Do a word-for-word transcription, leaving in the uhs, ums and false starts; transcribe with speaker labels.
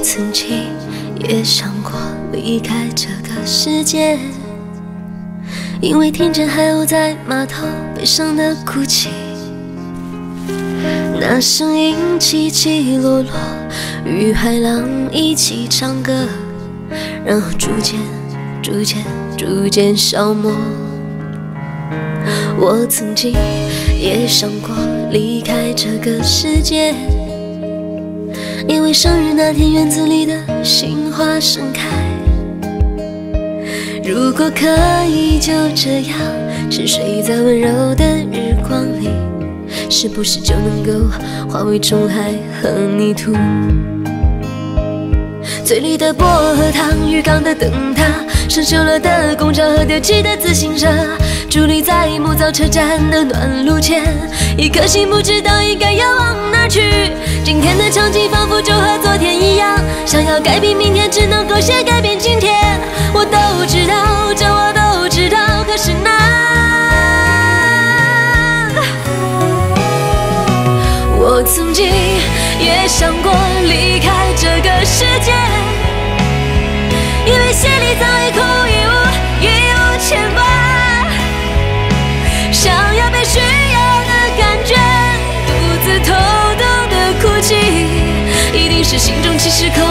Speaker 1: 曾经也想过离开这个世界，因为听见海鸥在码头悲伤的哭泣，那声音起起落落，与海浪一起唱歌，然后逐渐逐渐逐渐消磨。我曾经也想过离开这个世界，因为生日那天院子里的杏花盛开，如果可以就这样沉睡在温柔的日光里，是不是就能够化为重海和泥土？嘴里的薄荷糖，浴缸的灯塔，生锈了的公交和丢弃的自行车，伫立在木造车站的暖炉前，一颗心不知道应该要往哪去。今天的场景仿佛就和昨天一样，想要改变明天，只能够先改变今天。我都知道，这我都知道，可是难。我曾经也想过离开这个世界，因为心里早已空已无已无牵挂，想要被需要的感觉，独自偷偷的哭泣，一定是心中其实空